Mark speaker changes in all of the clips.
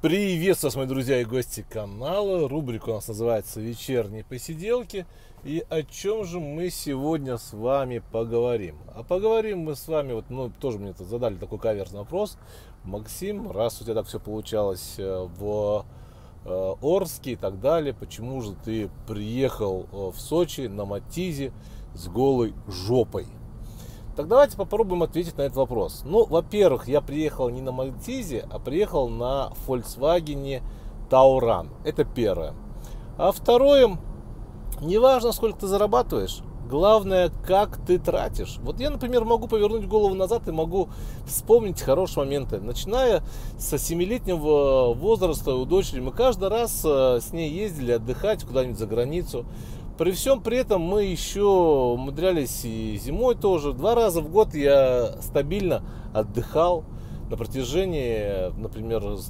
Speaker 1: Приветствую вас, мои друзья и гости канала. Рубрика у нас называется «Вечерние посиделки». И о чем же мы сегодня с вами поговорим? А поговорим мы с вами, тоже мне тут задали такой каверзный вопрос. Максим, раз у тебя так все получалось в Орске и так далее, почему же ты приехал в Сочи на Матизе с голой жопой? Так давайте попробуем ответить на этот вопрос. Во-первых, я приехал не на Матизе, а приехал на Volkswagen Tauran. Это первое. А второе, неважно, сколько ты зарабатываешь, главное, как ты тратишь. Вот я, например, могу повернуть голову назад и могу вспомнить хорошие моменты. Начиная со 7-летнего возраста у дочери, мы каждый раз с ней ездили отдыхать куда-нибудь за границу. При всем при этом мы еще умудрялись и зимой тоже. 2 раза в год я стабильно отдыхал на протяжении, например, с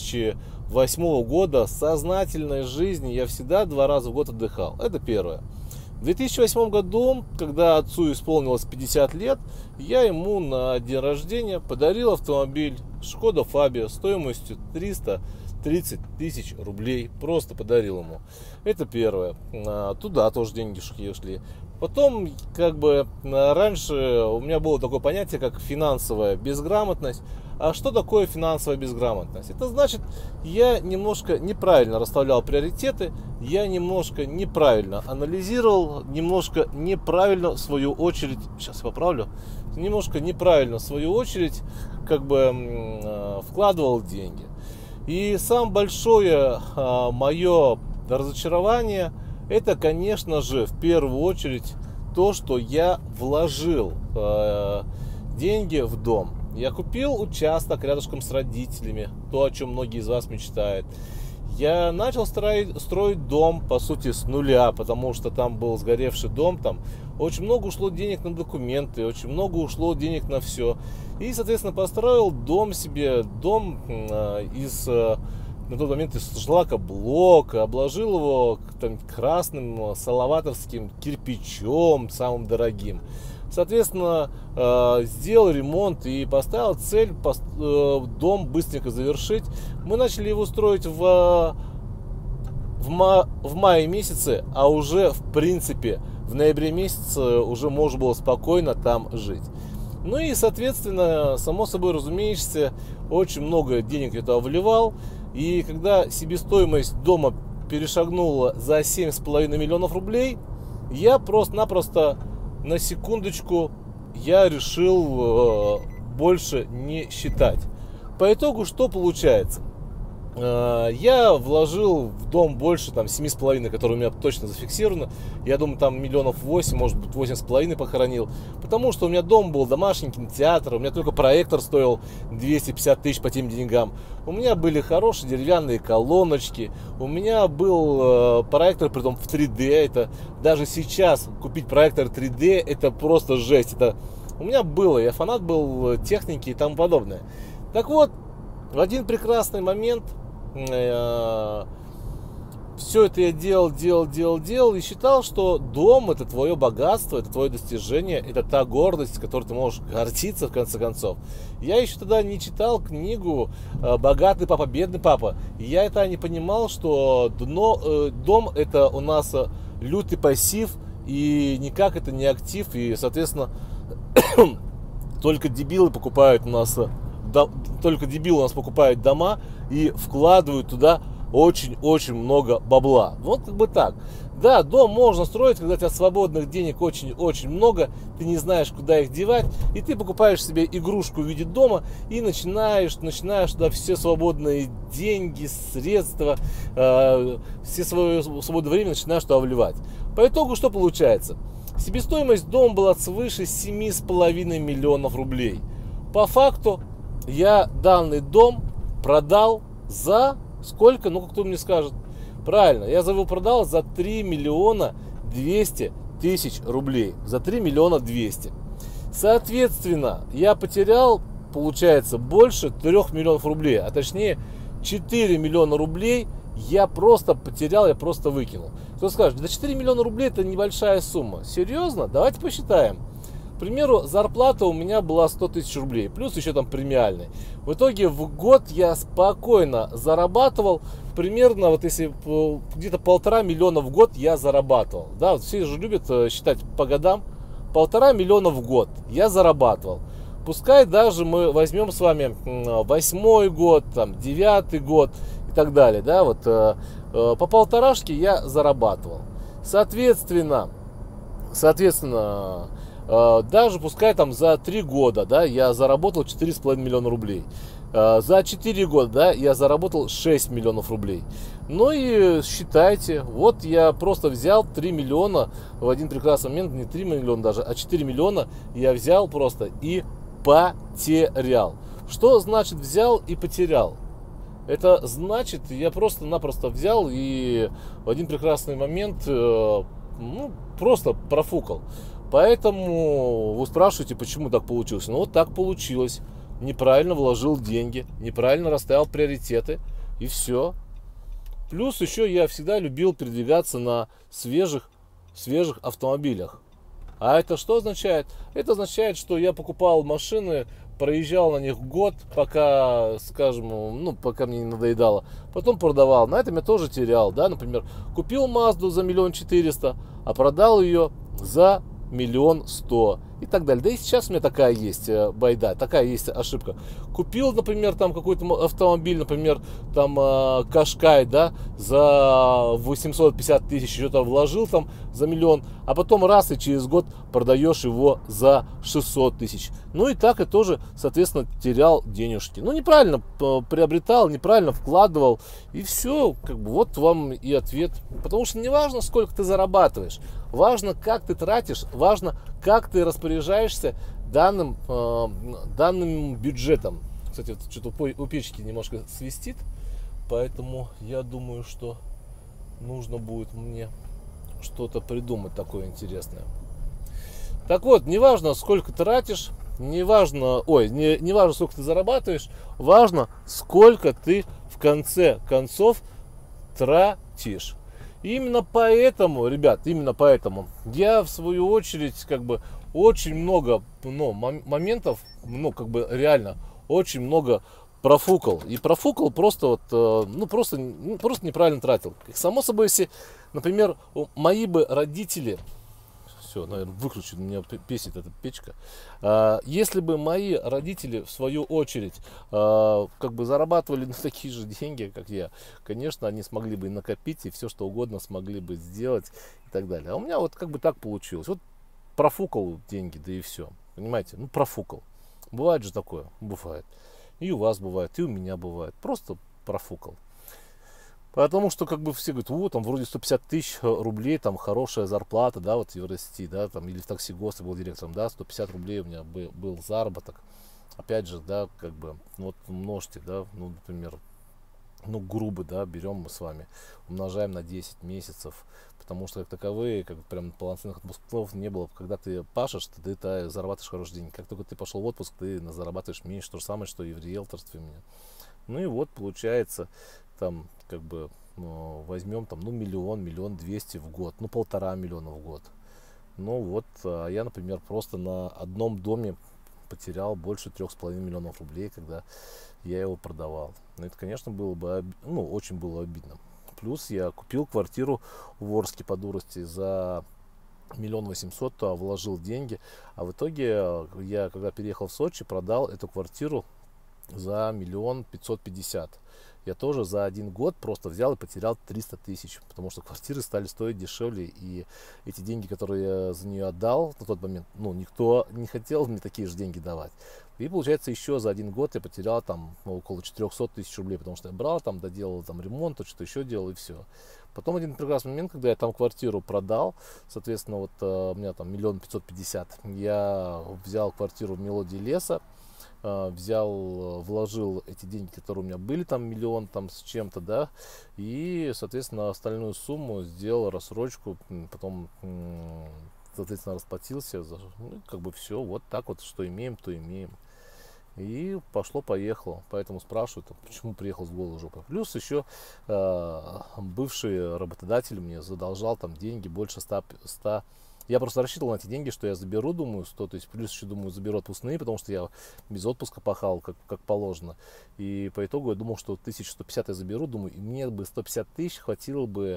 Speaker 1: 2008 года сознательной жизни я всегда 2 раза в год отдыхал. Это первое. В 2008 году, когда отцу исполнилось 50 лет, я ему на день рождения подарил автомобиль Шкода Фабия стоимостью 330 тысяч рублей. Просто подарил ему. Это первое. Туда тоже деньги шли. Потом, раньше у меня было такое понятие, как финансовая безграмотность. А что такое финансовая безграмотность? Это значит, я немножко неправильно расставлял приоритеты, я немножко неправильно анализировал, немножко неправильно, в свою очередь, сейчас я поправлю, немножко неправильно, в свою очередь, вкладывал деньги. И самое большое мое разочарование, это, конечно же, в первую очередь то, что я вложил деньги в дом. Я купил участок рядышком с родителями, то, о чем многие из вас мечтают. Я начал строить дом, по сути, с нуля, потому что там был сгоревший дом, там очень много ушло денег на документы, очень много ушло денег на все. И, соответственно, построил дом себе, на тот момент из шлакоблока, обложил его красным салаватовским кирпичом, самым дорогим. Соответственно, сделал ремонт и поставил цель дом быстренько завершить. Мы начали его строить в мае месяце, а уже в принципе в ноябре месяце уже можно было спокойно там жить. Ну и, соответственно, само собой разумеется, очень много денег я туда вливал. И когда себестоимость дома перешагнула за 7,5 миллионов рублей, я просто-напросто на секундочку я решил больше не считать. По итогу что получается? Я вложил в дом больше 7,5, который у меня точно зафиксировано. Я думаю, там 8 миллионов, может быть 8,5 похоронил. Потому что у меня дом был домашний кинотеатр, у меня только проектор стоил 250 тысяч по тем деньгам. У меня были хорошие деревянные колоночки. У меня был проектор, притом в 3D. Это даже сейчас купить проектор 3D это просто жесть. У меня было, я фанат был техники и тому подобное. Так вот, в один прекрасный момент все это я делал и считал, что дом это твое богатство, это твое достижение, это та гордость, которой ты можешь гордиться в конце концов. Я еще тогда не читал книгу «Богатый папа, бедный папа». И я это не понимал, что дом это у нас лютый пассив и никак это не актив. И, соответственно, только дебилы покупают у нас дома и вкладывают туда очень-очень много бабла. Вот так. Да, дом можно строить, когда у тебя свободных денег очень-очень много, ты не знаешь, куда их девать, и ты покупаешь себе игрушку в виде дома и начинаешь туда все свободные деньги, средства, все свое свободное время начинаешь туда вливать. По итогу что получается? Себестоимость дома была свыше 7,5 миллионов рублей. По факту я данный дом продал за сколько? Кто мне скажет? Правильно, я его продал за 3 миллиона 200 тысяч рублей. За 3 миллиона 200. Соответственно, я потерял, получается, больше 3 миллионов рублей. А точнее, 4 миллиона рублей я просто потерял, я просто выкинул. Кто скажет, да 4 миллиона рублей это небольшая сумма. Серьезно? Давайте посчитаем. примеру, зарплата у меня была 100 тысяч рублей, плюс еще там премиальный. В итоге в год я спокойно зарабатывал примерно, вот если где-то 1,5 миллиона в год я зарабатывал. Да, вот все же любят считать по годам. 1,5 миллиона в год я зарабатывал. Пускай даже мы возьмем с вами 8-й год, там, 9-й год и так далее. Да, вот по полторашке я зарабатывал. Соответственно, даже пускай там за 3 года, да, я заработал 4,5 миллиона рублей. За 4 года, да, я заработал 6 миллионов рублей. Ну и считайте, вот я просто взял 3 миллиона в один прекрасный момент, не 3 миллиона даже, а 4 миллиона я взял просто и потерял. Что значит взял и потерял? Это значит, я просто-напросто взял и в один прекрасный момент просто профукал. Поэтому вы спрашиваете, почему так получилось. Ну вот так получилось. Неправильно вложил деньги, неправильно расставил приоритеты, и все. Плюс еще я всегда любил передвигаться на свежих автомобилях. А это что означает? Это означает, что я покупал машины, проезжал на них год, пока, скажем, пока мне не надоедало. Потом продавал. На этом я тоже терял. Да? Например, купил Мазду за 1 400 000, а продал ее за 1 100 000. И так далее. Да и сейчас у меня такая есть байда, такая есть ошибка. Купил, например, там какой-то автомобиль, например, там Кашкай, да, за 850 тысяч, что-то вложил там за 1 000 000, а потом раз и через год продаешь его за 600 тысяч. Ну и так и тоже, соответственно, терял денежки. Ну, неправильно приобретал, неправильно вкладывал, и все, вот вам и ответ. Потому что не важно, сколько ты зарабатываешь, важно, как ты тратишь, важно, как ты распоряжаешься данным бюджетом. Кстати, вот что-то у печки немножко свистит, поэтому я думаю, что нужно будет мне что-то придумать такое интересное. Так вот, не важно, сколько ты тратишь, не важно, сколько ты зарабатываешь, важно, сколько ты в конце концов тратишь. И именно поэтому, ребят, я в свою очередь очень много моментов, реально очень много профукал. И профукал просто просто неправильно тратил. Само собой, если, например, мои бы родители, все, наверное, выключу, меня бесит эта печка. Если бы мои родители, в свою очередь, зарабатывали на такие же деньги, как я, конечно, они смогли бы и накопить, и все что угодно смогли бы сделать и так далее. А у меня вот так получилось. Вот профукал деньги, да и все. Понимаете? Профукал. Бывает же такое? Бывает. И у вас бывает, и у меня бывает. Просто профукал. Потому что все говорят, там вроде 150 тысяч рублей, там хорошая зарплата, да, вот в Евросети, да, там, или в Такси ГОСТ я был директором, да, 150 рублей у меня был заработок. Опять же, да, вот умножьте, да, например, грубо, да, берем мы с вами, умножаем на 10 месяцев, потому что как таковые, прям полноценных отпусков не было. Когда ты пашешь, ты зарабатываешь хорошие деньги. Как только ты пошел в отпуск, ты зарабатываешь меньше. То же самое, что и в риэлторстве у меня. Ну и вот получается, там, возьмем там, 1 миллион, 1 200 000 в год, 1,5 миллиона в год. Я, например, просто на одном доме потерял больше 3,5 миллионов рублей, когда я его продавал. Это, конечно, было бы, очень было обидно. Плюс я купил квартиру в Орске по дурости за 1 800 000, вложил деньги, а в итоге я, когда переехал в Сочи, продал эту квартиру за 1 550 000. Я тоже за один год просто взял и потерял 300 тысяч, потому что квартиры стали стоить дешевле, и эти деньги, которые я за нее отдал на тот момент, никто не хотел мне такие же деньги давать. И получается, еще за один год я потерял там около 400 тысяч рублей, потому что я брал, там доделал там ремонт, что-то еще делал, и все. Потом один прекрасный момент, когда я там квартиру продал, соответственно, вот у меня там 1 550 000, я взял квартиру в Мелодии Леса, вложил эти деньги, которые у меня были, там 1 миллион там с чем-то, да, и, соответственно, остальную сумму сделал рассрочку, потом, соответственно, расплатился, все, вот так вот, что имеем, то имеем. И пошло-поехало. Поэтому спрашивают, почему приехал с голой жопой. Плюс еще бывший работодатель мне задолжал там деньги больше 100 Я просто рассчитывал на эти деньги, что я заберу, думаю, 100, то есть плюс еще, думаю, заберу отпускные, потому что я без отпуска пахал, как положено. И по итогу я думал, что 1150 я заберу, думаю, и мне бы 150 тысяч хватило бы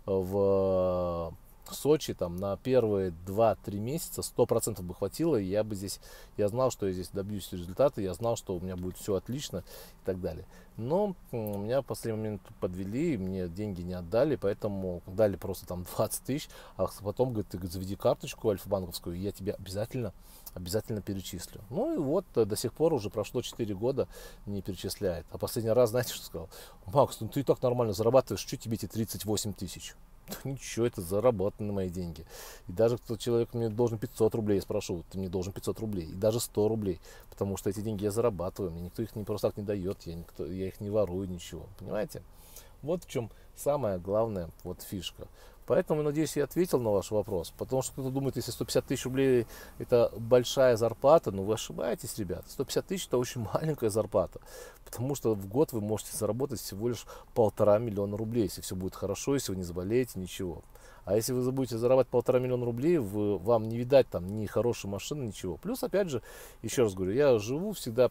Speaker 1: в Сочи там на первые 2-3 месяца, 100% бы хватило, и я знал, что я здесь добьюсь результата, я знал, что у меня будет все отлично и так далее. Но меня в последний момент подвели, мне деньги не отдали, поэтому дали просто там 20 тысяч, а потом, говорит, ты заведи карточку альфа-банковскую, и я тебе обязательно перечислю. Ну и вот до сих пор уже прошло 4 года, не перечисляет. А последний раз, знаете, что сказал? Макс, ну ты и так нормально зарабатываешь, что тебе эти 38 тысяч? Ничего, это заработаны мои деньги. И даже кто человек мне должен 500 рублей, я спрошу, ты мне должен 500 рублей, и даже 100 рублей, потому что эти деньги я зарабатываю, мне никто их не просто так не дает, я их не ворую, ничего, понимаете? Вот в чем самая главная вот фишка. Поэтому, надеюсь, я ответил на ваш вопрос. Потому что кто-то думает, если 150 тысяч рублей это большая зарплата, но вы ошибаетесь, ребят. 150 тысяч это очень маленькая зарплата. Потому что в год вы можете заработать всего лишь 1,5 миллиона рублей, если все будет хорошо, если вы не заболеете, ничего. А если вы забудете зарабатывать 1,5 миллиона рублей, вам не видать там ни хорошей машины, ничего. Плюс, опять же, еще раз говорю, я живу всегда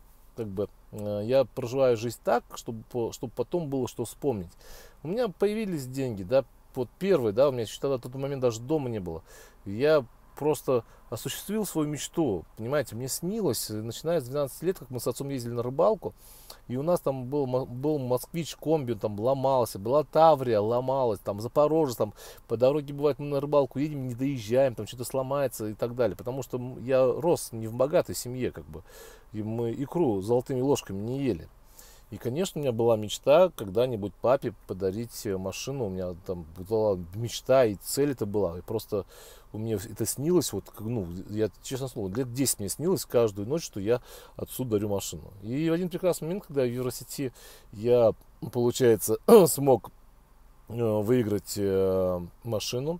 Speaker 1: я проживаю жизнь так, чтобы потом было что вспомнить. У меня появились деньги, да, вот первый, да, у меня еще тогда в тот момент даже дома не было. Я просто осуществил свою мечту, понимаете, мне снилось, начиная с 12 лет, как мы с отцом ездили на рыбалку, и у нас там был москвич комби, там ломался, была Таврия, ломалась, там Запорожец, там по дороге бывает мы на рыбалку едем, не доезжаем, там что-то сломается и так далее, потому что я рос не в богатой семье, и мы икру золотыми ложками не ели. И, конечно, у меня была мечта когда-нибудь папе подарить машину. У меня там была мечта, и цель это была. И просто у меня это снилось, я, честно слово, лет 10 мне снилось каждую ночь, что я отцу дарю машину. И в один прекрасный момент, когда в Евросети я, получается, смог выиграть машину,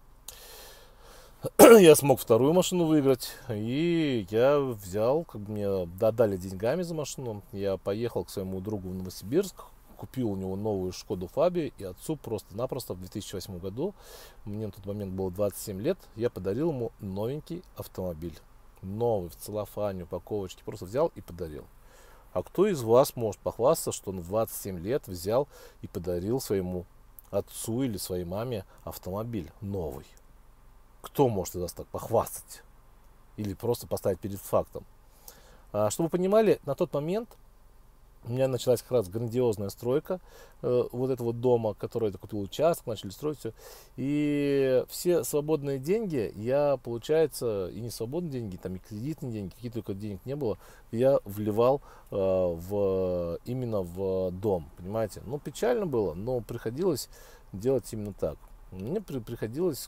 Speaker 1: я смог вторую машину выиграть, и я взял, мне додали деньгами за машину, я поехал к своему другу в Новосибирск, купил у него новую Шкоду Фабию, и отцу просто-напросто в 2008 году, мне на тот момент было 27 лет, я подарил ему новенький автомобиль. Новый, в целлофане, упаковочке, просто взял и подарил. А кто из вас может похвастаться, что он в 27 лет взял и подарил своему отцу или своей маме автомобиль новый? Кто может из вас так похвастать? Или просто поставить перед фактом? Чтобы вы понимали, на тот момент у меня началась как раз грандиозная стройка вот этого дома, который я купил участок, начали строить все. И все свободные деньги я, получается, и не свободные деньги, там и кредитные деньги, какие только денег не было, я вливал именно в дом, понимаете? Ну, печально было, но приходилось делать именно так. Мне приходилось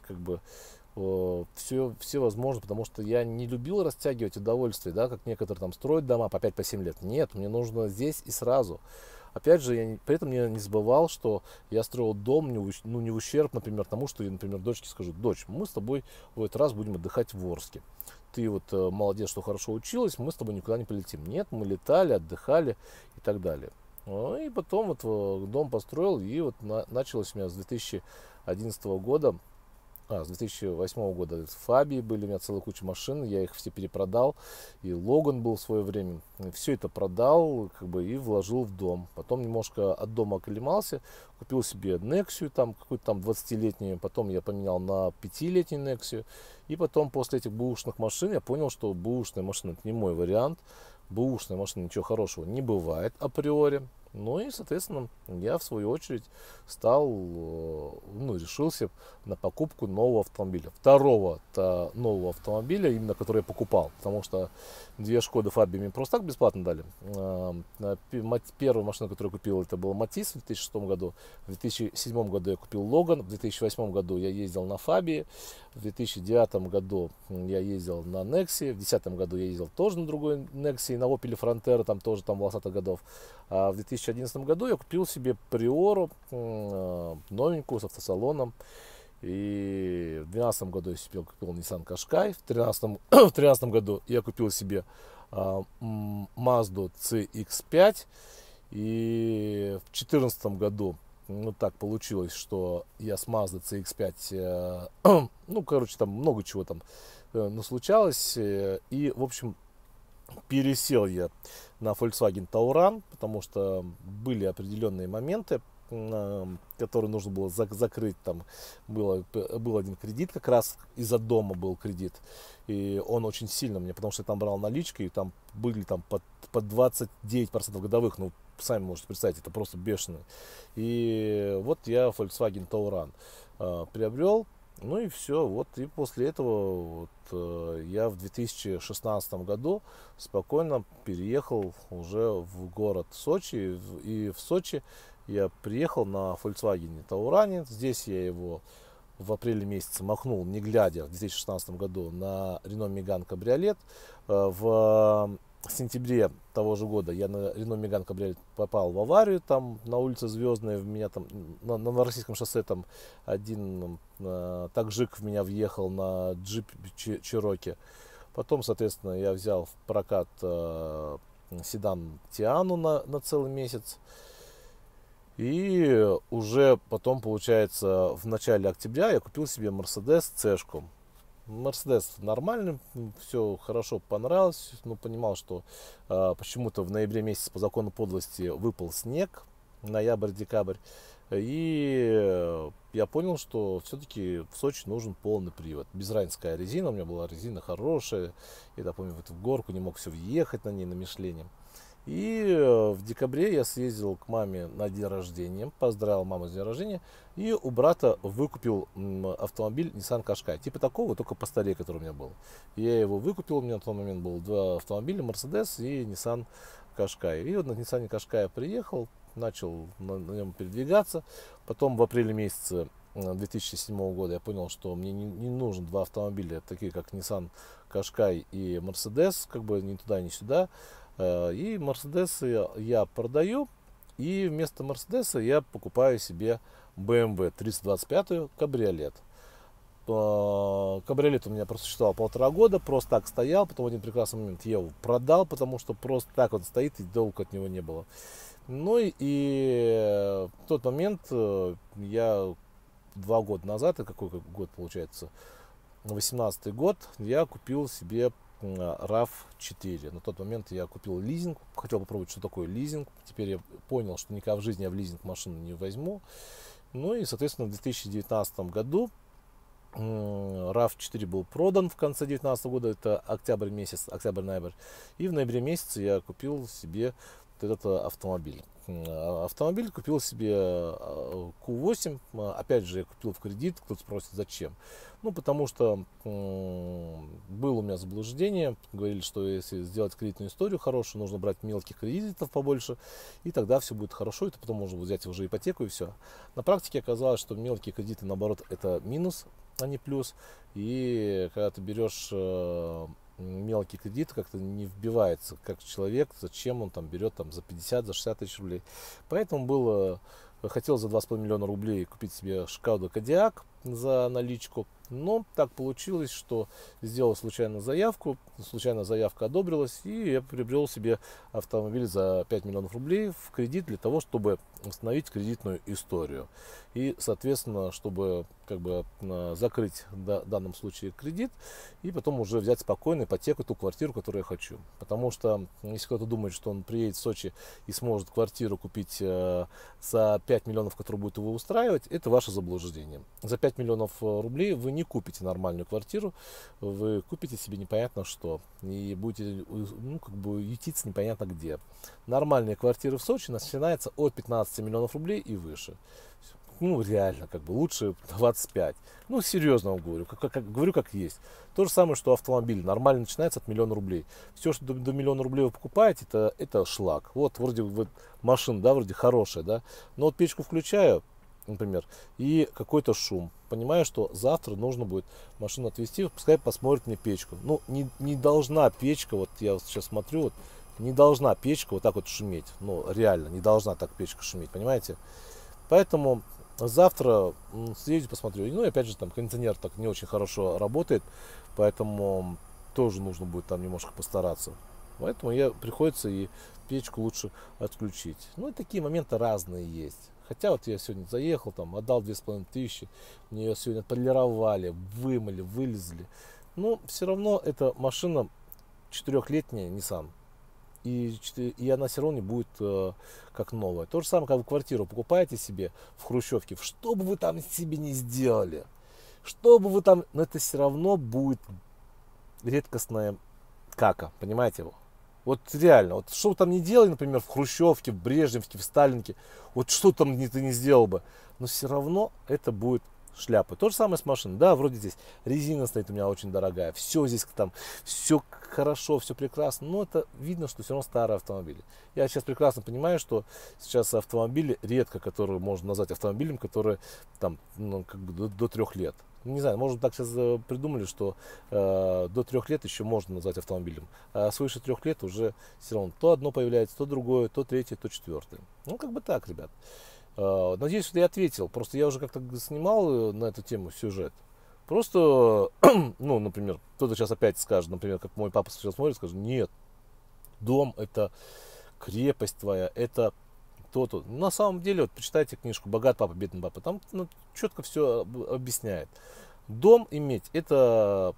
Speaker 1: все возможно, потому что я не любил растягивать удовольствие, да, как некоторые там строят дома по 5-7 лет. Нет, мне нужно здесь и сразу. Опять же, при этом я не забывал, что я строил дом не в ущерб, например, тому, что я, например, дочке скажу: дочь, мы с тобой в этот раз будем отдыхать в Орске. Ты вот молодец, что хорошо училась, мы с тобой никуда не полетим. Нет, мы летали, отдыхали и так далее. И потом дом построил, и вот началось у меня с 2011 года. С 2008 года Фабии были, у меня целая куча машин, я их все перепродал, и Логан был в свое время, все это продал, и вложил в дом. Потом немножко от дома оклемался, купил себе Nexia, там какую-то там 20-летнюю, потом я поменял на 5-летнюю Nexia, и потом после этих бэушных машин я понял, что бэушная машина это не мой вариант, бэушная машина ничего хорошего не бывает априори. Ну и, соответственно, я в свою очередь решился на покупку нового автомобиля. Второго нового автомобиля, именно который я покупал. Потому что две Шкоды Фабии мне просто так бесплатно дали. Первая машина, которую я купил, это был Матис в 2006 году. В 2007 году я купил Логан. В 2008 году я ездил на Фабии. В 2009 году я ездил на Nexia. В 2010 году я ездил тоже на другой Nexia, на Opel Frontera, там тоже там 20-х годов. А в 2011 году я купил себе Приору новенькую с автосалоном. И в 2012 году я себе купил Nissan Qashqai. В 2013 году я купил себе Mazda CX-5. И в 2014 году ну так получилось, что я с Mazda CX-5, ну, короче, там много чего там случалось. И, в общем, пересел я на Volkswagen Tauran, потому что были определенные моменты, которые нужно было закрыть. Там был один кредит, как раз из-за дома был кредит. И он очень сильно мне, потому что я там брал наличкой, и там были там под 29% годовых. Ну, сами можете представить, это просто бешено. И вот я Volkswagen Tauran приобрел. Ну и все, вот, и после этого вот, я в 2016 году спокойно переехал уже в город Сочи, и в Сочи я приехал на Volkswagen Taurane. Здесь я его в апреле месяце махнул, не глядя, в 2016 году на Renault Megane кабриолет. В сентябре того же года я на Renault Megane кабриолет попал в аварию там на улице Звездная, в меня там на Новороссийском шоссе там один таджик в меня въехал на джип Cherokee. Потом, соответственно, я взял в прокат седан Тиану на целый месяц. И уже потом, получается, в начале октября я купил себе Mercedes C-шку. Мерседес нормальный, все хорошо понравилось, но понимал, что почему-то в ноябре месяце по закону подлости выпал снег, ноябрь-декабрь, и я понял, что все-таки в Сочи нужен полный привод. Без разницы какая резина, у меня была резина хорошая, я помню, в эту горку не мог все въехать на ней на Мишлене. И в декабре я съездил к маме на день рождения, поздравил маму с днем рождения, и у брата выкупил автомобиль Nissan Qashqai, типа такого, только постарее, который у меня был. Я его выкупил, у меня на тот момент было два автомобиля, Mercedes и Nissan Qashqai. И вот на Nissan Qashqai приехал, начал на нем передвигаться. Потом в апреле месяце 2007 года я понял, что мне не нужен два автомобиля, такие как Nissan Qashqai и Mercedes, как бы ни туда, ни сюда. И Мерседесы я продаю, и вместо Мерседеса я покупаю себе BMW 325 кабриолет. Кабриолет у меня просуществовал 1,5 года, просто так стоял, потом в один прекрасный момент я его продал, потому что просто так вот стоит и толку от него не было. Ну и в тот момент я 2 года назад, это какой год получается, 18-й год, я купил себе RAV4. На тот момент я купил лизинг, хотел попробовать, что такое лизинг. Теперь я понял, что никогда в жизни я в лизинг машину не возьму. Ну и, соответственно, в 2019 году RAV4 был продан в конце 2019 года, это октябрь месяц, октябрь-ноябрь. И в ноябре месяце я купил себе вот этот автомобиль. Автомобиль купил себе Q8, опять же я купил в кредит, кто-то спросит зачем. Ну потому что было у меня заблуждение, говорили, что если сделать кредитную историю хорошую, нужно брать мелких кредитов побольше, и тогда все будет хорошо, и ты потом можно взять уже ипотеку и все. На практике оказалось, что мелкие кредиты наоборот это минус, а не плюс, и когда ты берешь мелкий кредит, как-то не вбивается как человек, зачем он там берет там за 50, за 60 тысяч рублей. Поэтому хотел за 2,5 миллиона рублей купить себе Шкоду Кодиак за наличку. Но так получилось, что сделал случайно заявку, случайно заявка одобрилась, и я приобрел себе автомобиль за 5 миллионов рублей в кредит для того, чтобы восстановить кредитную историю. И, соответственно, чтобы как бы закрыть в данном случае кредит, и потом уже взять спокойно ипотеку ту квартиру, которую я хочу. Потому что, если кто-то думает, что он приедет в Сочи и сможет квартиру купить за 5 миллионов, которая будет его устраивать, это ваше заблуждение. За 5 миллионов рублей вы не купите нормальную квартиру, вы купите себе непонятно что и будете как бы ютиться непонятно где. Нормальные квартиры в Сочи начинаются от 15 миллионов рублей и выше. Ну, реально, как бы лучше 25. Ну, серьезно вам говорю, говорю как есть. То же самое, что автомобиль нормально начинается от 1 000 000 рублей. Все, что до 1 000 000 рублей вы покупаете, это шлак. Вот, вроде вот, машина, да, вроде хорошая, да. Но вот печку включаю, например, и какой-то шум. Понимаю, что завтра нужно будет машину отвезти, пускай посмотрит мне печку. Ну, не должна печка, вот я вот сейчас смотрю, вот, не должна печка вот так вот шуметь. Ну, реально, не должна так печка шуметь, понимаете? Поэтому завтра съезжу, посмотрю. Ну и опять же, там кондиционер так не очень хорошо работает, поэтому тоже нужно будет там немножко постараться. Поэтому я приходится и печку лучше отключить. Ну и такие моменты разные есть. Хотя вот я сегодня заехал, там, отдал 2500, мне ее сегодня полировали, вымыли, вылезли. Но все равно эта машина четырехлетняя Nissan. И она все равно не будет как новая. То же самое, как вы квартиру покупаете себе в хрущевке, что бы вы там себе не сделали, что бы вы там, но это все равно будет редкостная кака, понимаете его? Вот реально, вот что вы там не делали, например, в Хрущевке, в Брежневке, в Сталинке, вот что там ты не сделал бы, но все равно это будет шляпа. То же самое с машиной. Да, вроде здесь резина стоит у меня очень дорогая, все здесь там, все хорошо, все прекрасно, но это видно, что все равно старые автомобили. Я сейчас прекрасно понимаю, что сейчас автомобили редко, которые можно назвать автомобилем, которые там, ну, как бы до 3 лет. Не знаю, может так сейчас придумали, что до 3 лет еще можно назвать автомобилем, а свыше 3 лет уже все равно то одно появляется, то другое, то третье, то четвертое. Ну, как бы так, ребят. Надеюсь, что я ответил. Просто я уже как-то снимал на эту тему сюжет. Просто, ну, например, кто-то сейчас опять скажет, например, как мой папа сейчас смотрит, скажет, нет, дом это крепость твоя, это то-то. На самом деле, вот почитайте книжку «Богат папа, бедный папа», там четко все объясняет. Дом иметь это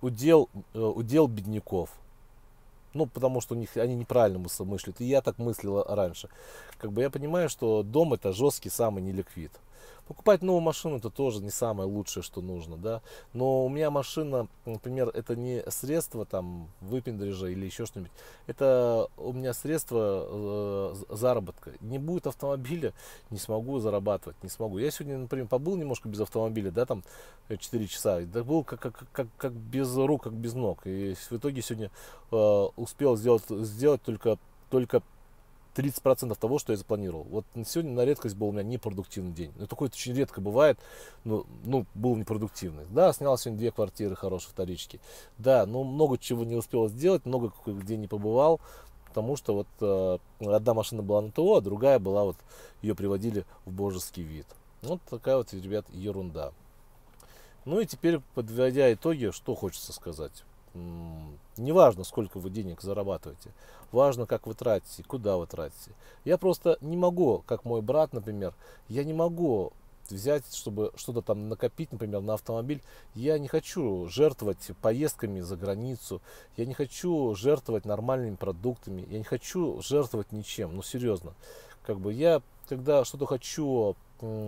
Speaker 1: удел бедняков. Ну, потому что у них они неправильно мыслят. И я так мыслил раньше. Как бы я понимаю, что дом это жесткий самый неликвид. Покупать новую машину это тоже не самое лучшее, что нужно, да. Но у меня машина, например, это не средство там выпендрежа или еще что-нибудь. Это у меня средство заработка. Не будет автомобиля, не смогу зарабатывать, не смогу. Я сегодня, например, побыл немножко без автомобиля, да, там 4 часа. Да был как без рук, как без ног. И в итоге сегодня успел сделать только 30% того, что я запланировал. Вот сегодня на редкость был у меня непродуктивный день. Ну, такое очень редко бывает, но был непродуктивный. Да, снял сегодня 2 квартиры хорошие вторички. Да, но много чего не успел сделать, много где не побывал, потому что вот одна машина была на ТО, а другая была вот, ее приводили в божеский вид. Вот такая вот, ребят, ерунда. Ну и теперь, подводя итоги, что хочется сказать. Не важно, сколько вы денег зарабатываете, важно, как вы тратите, куда вы тратите. Я просто не могу, как мой брат, например, я не могу взять, чтобы что-то там накопить, например, на автомобиль. Я не хочу жертвовать поездками за границу, я не хочу жертвовать нормальными продуктами, я не хочу жертвовать ничем, ну серьезно. Как бы я, когда что-то хочу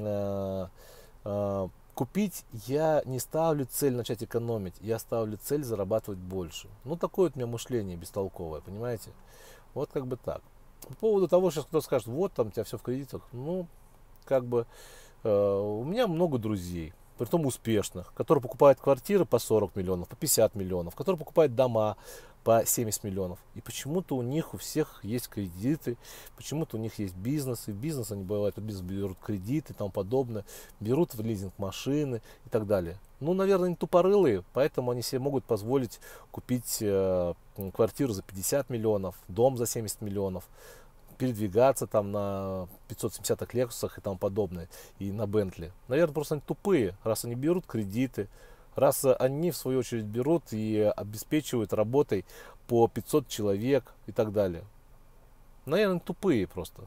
Speaker 1: купить, я не ставлю цель начать экономить, я ставлю цель зарабатывать больше. Ну, такое вот у меня мышление бестолковое, понимаете? Вот как бы так. По поводу того, что кто-то скажет, вот там у тебя все в кредитах, ну, как бы у меня много друзей, притом успешных, которые покупают квартиры по 40 миллионов, по 50 миллионов, которые покупают дома по 70 миллионов. И почему-то у них у всех есть кредиты, почему-то у них есть бизнес, и в бизнес они бывают, в бизнес берут кредиты и тому подобное, берут в лизинг машины и так далее. Ну, наверное, они тупорылые, поэтому они себе могут позволить купить квартиру за 50 миллионов, дом за 70 миллионов, передвигаться там на 570 Лексусах и тому подобное, и на Бентли. Наверное, просто они тупые, раз они берут кредиты, раз они в свою очередь берут и обеспечивают работой по 500 человек и так далее. Наверное, тупые просто.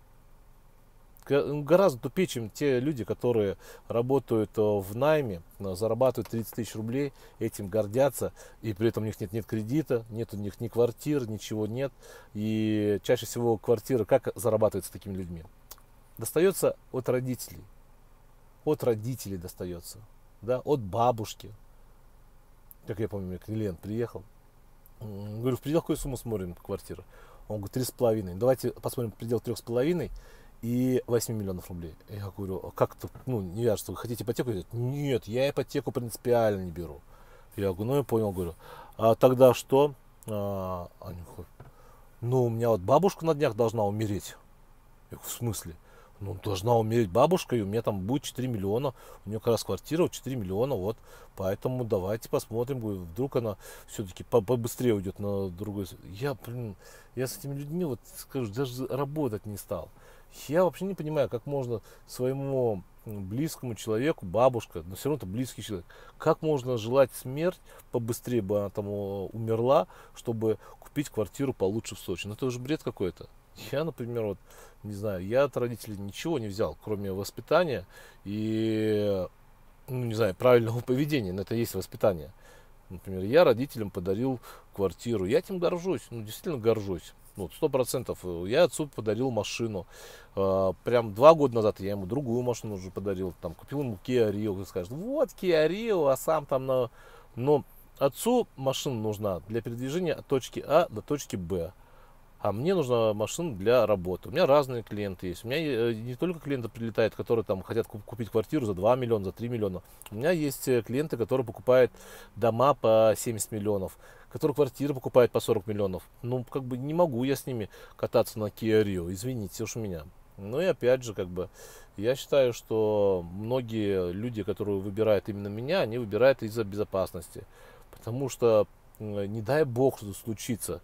Speaker 1: Гораздо тупее, чем те люди, которые работают в найме, зарабатывают 30 тысяч рублей, этим гордятся, и при этом у них нет кредита, нет у них ни квартир, ничего нет. И чаще всего квартира как зарабатывается такими людьми? Достается от родителей. От родителей достается. Да, от бабушки. Как я помню, клиент приехал. Говорю, в пределах какой суммы смотрим квартиру? Он говорит, 3,5. Давайте посмотрим предел 3,5 и 8 миллионов рублей. Я говорю, а как-то, ну, не вяжется, вы хотите ипотеку взять? Нет, я ипотеку принципиально не беру. Я говорю, ну, я понял, говорю, а тогда что? Они говорят, ну, у меня вот бабушка на днях должна умереть. Я говорю, в смысле? Ну, должна умереть бабушка, и у меня там будет 4 миллиона. У нее как раз квартира, 4 миллиона, вот. Поэтому давайте посмотрим, вдруг она все-таки побыстрее уйдет на другой. Я с этими людьми, вот скажу, даже работать не стал. Я вообще не понимаю, как можно своему близкому человеку, бабушка, но все равно это близкий человек, как можно желать смерть, побыстрее бы она там умерла, чтобы купить квартиру получше в Сочи. Ну это уже бред какой-то. Я, например, вот, не знаю, я от родителей ничего не взял, кроме воспитания и, ну, не знаю, правильного поведения, но это и есть воспитание. Например, я родителям подарил квартиру. Я этим горжусь, ну, действительно горжусь. Ну, 100%. Я отцу подарил машину. Прям 2 года назад я ему другую машину уже подарил. Там, купил ему Kia Rio. Скажет, вот Kia Rio, а сам там на... Но отцу машина нужна для передвижения от точки А до точки Б. А мне нужна машина для работы. У меня разные клиенты есть. У меня не только клиенты прилетают, которые там хотят купить квартиру за 2 миллиона, за 3 миллиона. У меня есть клиенты, которые покупают дома по 70 миллионов, которые квартиры покупают по 40 миллионов. Ну, как бы не могу я с ними кататься на Kia Rio. Извините уж меня. Ну и опять же, как бы, я считаю, что многие люди, которые выбирают именно меня, они выбирают из-за безопасности. Потому что, не дай бог, что случится,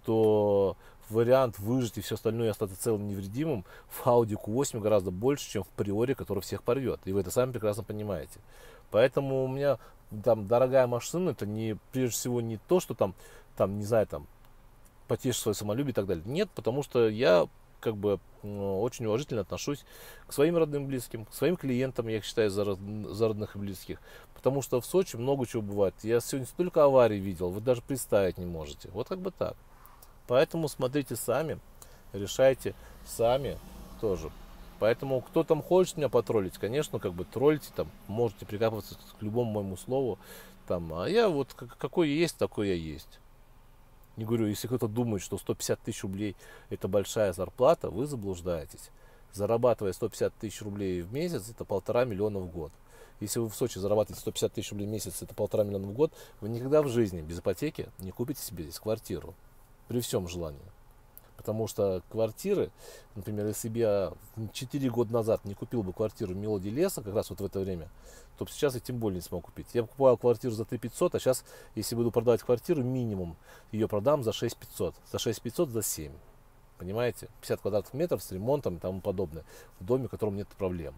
Speaker 1: то вариант выжить и все остальное и остаться целым невредимым в Audi Q8 гораздо больше, чем в Приоре, который всех порвет. И вы это сами прекрасно понимаете. Поэтому у меня там дорогая машина, это не, прежде всего не то, что там не знаю, там потешить свое самолюбие и так далее. Нет, потому что я как бы очень уважительно отношусь к своим родным близким, к своим клиентам, я их считаю за родных и близких. Потому что в Сочи много чего бывает. Я сегодня столько аварий видел, вы даже представить не можете. Вот как бы так. Поэтому смотрите сами, решайте сами тоже. Поэтому кто там хочет меня потроллить, конечно, как бы тролльте, там, можете прикапываться к любому моему слову. Там, а я вот какой я есть, такой я есть. Не говорю, если кто-то думает, что 150 тысяч рублей это большая зарплата, вы заблуждаетесь. Зарабатывая 150 тысяч рублей в месяц, это 1,5 миллиона в год. Если вы в Сочи зарабатываете 150 тысяч рублей в месяц, это 1,5 миллиона в год, вы никогда в жизни без ипотеки не купите себе здесь квартиру. При всем желании. Потому что квартиры, например, если бы я 4 года назад не купил бы квартиру в Мелодии Леса, как раз вот в это время, то сейчас я тем более не смог купить. Я покупал квартиру за 3 500, а сейчас, если буду продавать квартиру, минимум ее продам за 6 500. За 6 500, за 7. Понимаете? 50 квадратных метров с ремонтом и тому подобное. В доме, в котором нет проблем.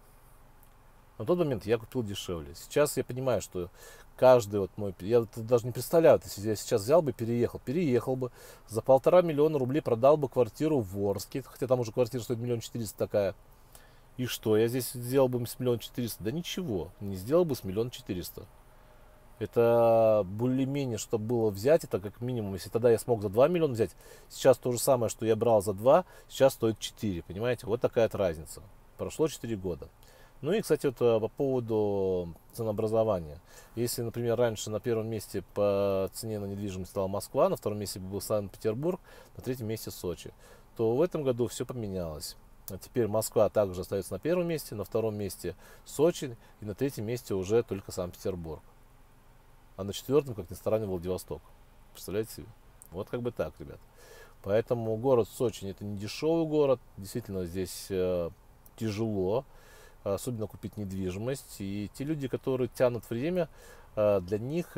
Speaker 1: На тот момент я купил дешевле. Сейчас я понимаю, что каждый вот мой... Я даже не представляю, если я сейчас взял бы, переехал бы, за 1,5 миллиона рублей продал бы квартиру в Орске, хотя там уже квартира стоит 1 400 000 такая. И что, я здесь сделал бы с 1 400 000? Да ничего, не сделал бы с 1 400 000. Это более-менее, что было взять, это как минимум, если тогда я смог за 2 миллиона взять, сейчас то же самое, что я брал за 2, сейчас стоит 4, понимаете? Вот такая разница. Прошло 4 года. Ну и, кстати, вот по поводу ценообразования. Если, например, раньше на первом месте по цене на недвижимость стала Москва, на втором месте был Санкт-Петербург, на третьем месте Сочи, то в этом году все поменялось. А теперь Москва также остается на первом месте, на втором месте Сочи, и на третьем месте уже только Санкт-Петербург. А на четвертом, как ни странно, Владивосток. Представляете себе? Вот как бы так, ребят. Поэтому город Сочи это не дешевый город, действительно здесь тяжело. Особенно купить недвижимость. И те люди, которые тянут время, для них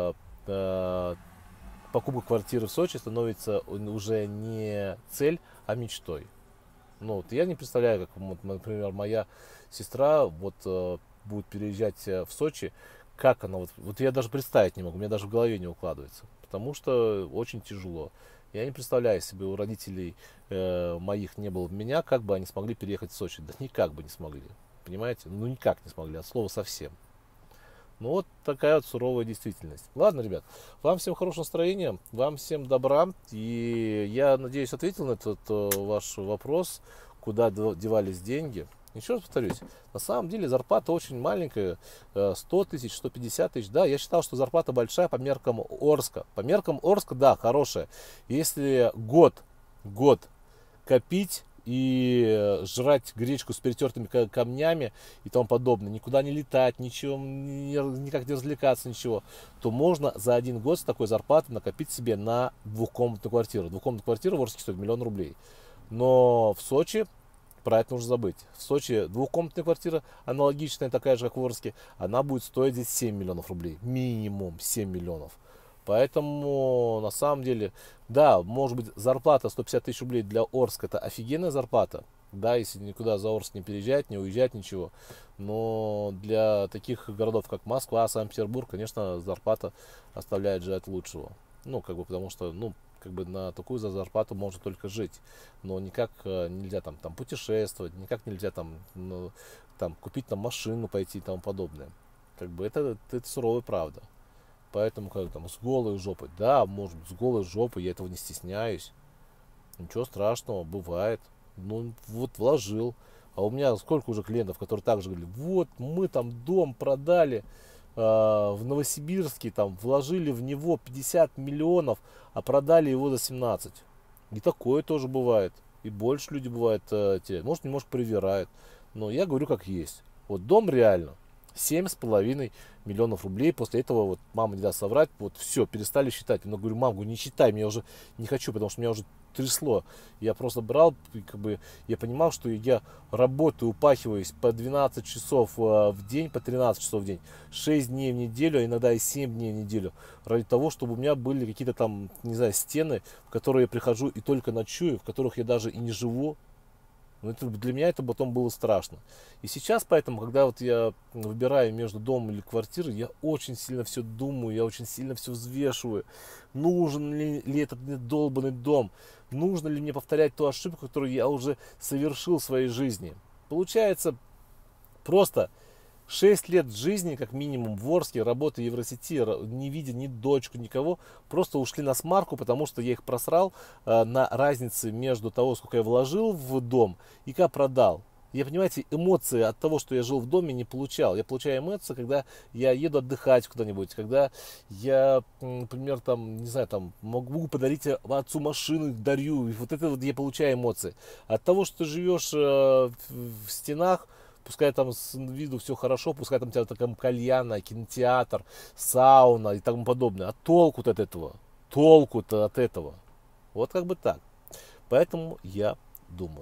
Speaker 1: покупка квартиры в Сочи становится уже не цель, а мечтой. Ну, вот я не представляю, как, вот, например, моя сестра вот, будет переезжать в Сочи, как она, вот я даже представить не могу, у меня даже в голове не укладывается, потому что очень тяжело. Я не представляю, если бы у родителей моих не было меня, как бы они смогли переехать в Сочи. Да никак бы не смогли. Понимаете? Ну никак не смогли, от слова совсем. Ну вот такая вот суровая действительность. Ладно, ребят, вам всем хорошего настроения, вам всем добра. И я надеюсь, ответил на этот ваш вопрос, куда девались деньги. Еще раз повторюсь, на самом деле зарплата очень маленькая, 100 тысяч, 150 тысяч. Да, я считал, что зарплата большая по меркам Орска. По меркам Орска, да, хорошая. Если год копить и жрать гречку с перетертыми камнями и тому подобное, никуда не летать, ничего, никак не развлекаться, ничего, то можно за 1 год с такой зарплатой накопить себе на двухкомнатную квартиру. Двухкомнатная квартира в Орске стоит 1 000 000 рублей. Но в Сочи про это нужно забыть. В Сочи двухкомнатная квартира, аналогичная, такая же, как в Орске, она будет стоить здесь 7 миллионов рублей. Минимум 7 миллионов. Поэтому, на самом деле, да, может быть, зарплата 150 тысяч рублей для Орска это офигенная зарплата. Да, если никуда за Орск не переезжать, не уезжать, ничего. Но для таких городов, как Москва, Санкт-Петербург, конечно, зарплата оставляет желать лучшего. Ну, как бы, потому что, ну, как бы на такую за зарплату можно только жить. Но никак нельзя там путешествовать, никак нельзя там, ну, там купить там машину, пойти и тому подобное. Как бы это суровая правда. Поэтому как там с голой жопой, да, может быть, с голой жопой, я этого не стесняюсь. Ничего страшного, бывает. Ну, вот вложил. А у меня сколько уже клиентов, которые также говорили, вот мы там дом продали в Новосибирске, там вложили в него 50 миллионов, а продали его за 17. И такое тоже бывает. И больше люди бывают, может, немножко привирают. Но я говорю как есть. Вот дом реально 7,5 миллионов рублей. После этого вот мама не даст соврать, вот все, перестали считать. Но говорю, мам, говорю, не считай, я уже не хочу, потому что меня уже трясло. Я просто брал, и как бы, я понимал, что я работаю, упахиваюсь по 12 часов в день, по 13 часов в день, 6 дней в неделю, а иногда и 7 дней в неделю, ради того, чтобы у меня были какие-то там, не знаю, стены, в которые я прихожу и только ночую, в которых я даже и не живу. Но это, для меня это потом было страшно. И сейчас, поэтому, когда вот я выбираю между домом или квартирой, я очень сильно все думаю, я очень сильно все взвешиваю. Нужен ли этот мне долбанный дом? Нужно ли мне повторять ту ошибку, которую я уже совершил в своей жизни? Получается, просто 6 лет жизни, как минимум, в Орске, работы в Евросети, не видя ни дочку, никого, просто ушли на смарку, потому что я их просрал на разнице между того, сколько я вложил в дом и как продал. Я, понимаете, эмоции от того, что я жил в доме, не получал. Я получаю эмоции, когда я еду отдыхать куда-нибудь, когда я, например, там, не знаю, там, могу подарить отцу машину, дарю. И вот это вот я получаю эмоции. От того, что ты живешь в стенах, пускай там с виду все хорошо, пускай там у тебя такая кальяна, кинотеатр, сауна и тому подобное. А толку-то от этого? Толку-то от этого? Вот как бы так. Поэтому я думаю.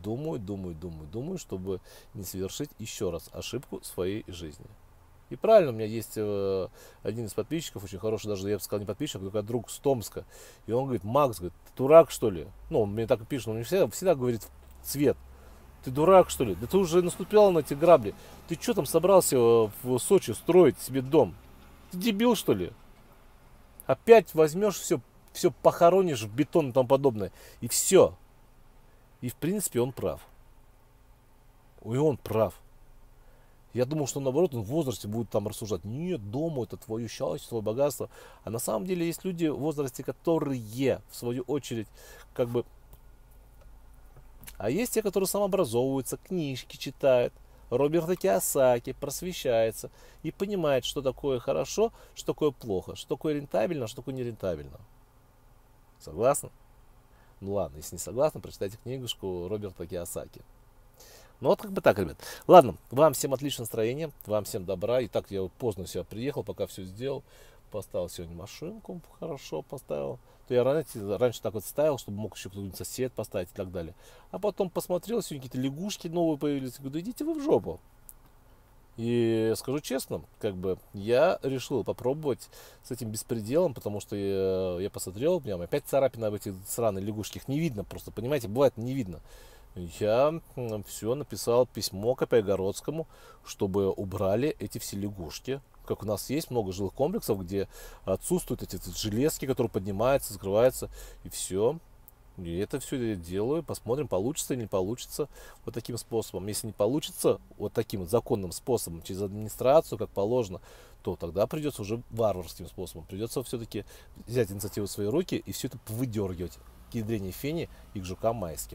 Speaker 1: Думаю, чтобы не совершить еще раз ошибку в своей жизни. И правильно, у меня есть один из подписчиков, очень хороший, даже я бы сказал, не подписчик, только друг с Томска. И он говорит, Макс, говорит, ты дурак что ли? Ну, он мне так и пишет, он мне всегда говорит в цвет. Ты дурак что ли? Да ты уже наступил на эти грабли. Ты что там собрался в Сочи строить себе дом? Ты дебил что ли? Опять возьмешь все похоронишь в бетон и тому подобное. И все. И в принципе он прав. И он прав. Я думал, что наоборот он в возрасте будет там рассуждать. Нет, дома это твое счастье, твое богатство. А на самом деле есть люди в возрасте, которые в свою очередь как бы... А есть те, которые самообразовываются, книжки читают. Роберта Кийосаки просвещается и понимает, что такое хорошо, что такое плохо, что такое рентабельно, что такое нерентабельно. Согласны? Ну ладно, если не согласны, прочитайте книжку Роберта Кийосаки. Ну вот как бы так, ребят. Ладно, вам всем отличного настроения, вам всем добра. И так я поздно сюда приехал, пока все сделал. Поставил сегодня машинку, хорошо поставил. То я раньше так вот ставил, чтобы мог еще кто-нибудь сосед поставить и так далее. А потом посмотрел, сегодня какие-то лягушки новые появились. Говорю, да идите вы в жопу. И скажу честно, как бы я решил попробовать с этим беспределом, потому что я посмотрел, у меня опять царапины об этих сраных лягушки, их не видно просто, понимаете, бывает не видно. Я все написал письмо Капайгородскому, чтобы убрали эти все лягушки. Как у нас есть много жилых комплексов, где отсутствуют эти железки, которые поднимаются, закрываются, и все. И это все я делаю, посмотрим, получится или не получится вот таким способом. Если не получится вот таким вот законным способом, через администрацию, как положено, то тогда придется уже варварским способом. Придется все-таки взять инициативу в свои руки и все это выдергивать к ядрене фени и к жукам майским.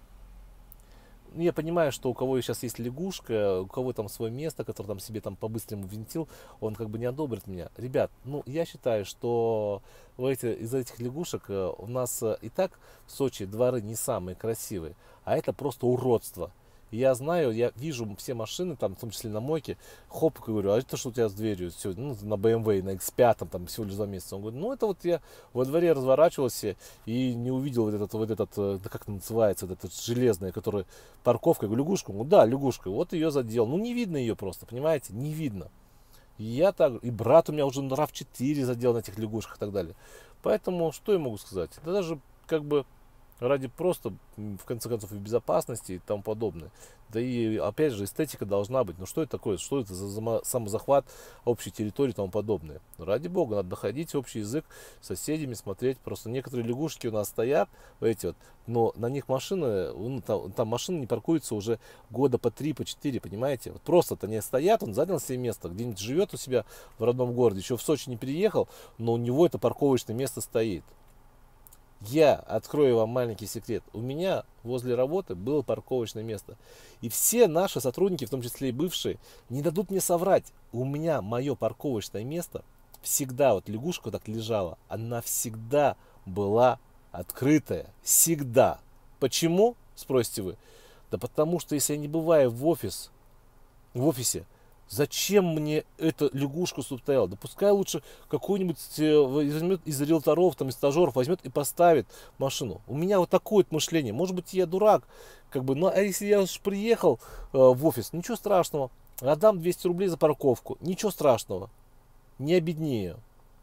Speaker 1: Я понимаю, что у кого сейчас есть лягушка, у кого там свое место, которое там себе там по-быстрому винтил, он как бы не одобрит меня. Ребят, ну я считаю, что из-за этих лягушек у нас и так в Сочи дворы не самые красивые, а это просто уродство. Я знаю, я вижу все машины, там, в том числе на мойке, хоп, говорю, а это что у тебя с дверью сегодня, ну, на BMW, на X5, там, всего лишь 2 месяца. Он говорит, ну, это вот я во дворе разворачивался и не увидел да как это называется, вот это железное, которое парковка, я говорю, лягушку? Ну, да, лягушка, вот ее задел. Ну, не видно ее просто, понимаете, не видно. И я так, и брат у меня уже на RAV4 задел на этих лягушках и так далее. Поэтому, что я могу сказать? Да даже, как бы, ради просто, в конце концов, и безопасности и тому подобное. Да и, опять же, эстетика должна быть. Ну что это такое? Что это за самозахват общей территории и тому подобное? Ради бога, надо доходить общий язык с соседями, смотреть. Просто некоторые лягушки у нас стоят, эти вот, но на них машины, ну, там машины не паркуются уже года по 3, по 4, понимаете? Вот просто-то они стоят, он занял себе место, где-нибудь живет у себя в родном городе, еще в Сочи не переехал, но у него это парковочное место стоит. Я открою вам маленький секрет. У меня возле работы было парковочное место. И все наши сотрудники, в том числе и бывшие, не дадут мне соврать. У меня мое парковочное место всегда, вот лягушка так лежала, она всегда была открытая. Всегда. Почему, спросите вы? Да потому что если я не бываю в офисе, зачем мне эта лягушка стояла? Да пускай лучше какой-нибудь возьмет из риэлторов, там, из стажеров, возьмет и поставит машину. У меня вот такое вот мышление. Может быть, я дурак, как бы, но а если я уж приехал в офис, ничего страшного. Отдам 200 рублей за парковку. Ничего страшного. Не обеднею.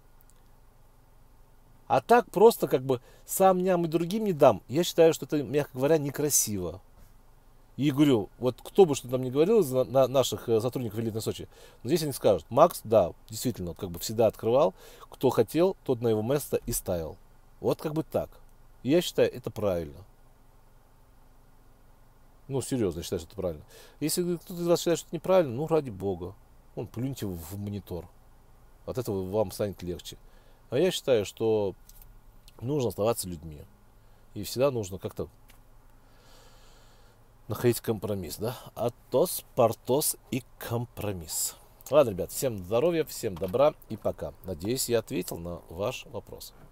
Speaker 1: А так просто как бы сам ням и другим не дам. Я считаю, что это, мягко говоря, некрасиво. И говорю, вот кто бы что там ни говорил из наших сотрудников элитной Сочи, но здесь они скажут, Макс, да, действительно, как бы всегда открывал, кто хотел, тот на его место и ставил. Вот как бы так. И я считаю, это правильно. Ну, серьезно, я считаю, что это правильно. Если кто-то из вас считает, что это неправильно, ну, ради бога, плюньте в монитор. От этого вам станет легче. А я считаю, что нужно оставаться людьми. И всегда нужно как-то находить компромисс, да? Атос, Портос и компромисс. Ладно, ребят, всем здоровья, всем добра и пока. Надеюсь, я ответил на ваш вопрос.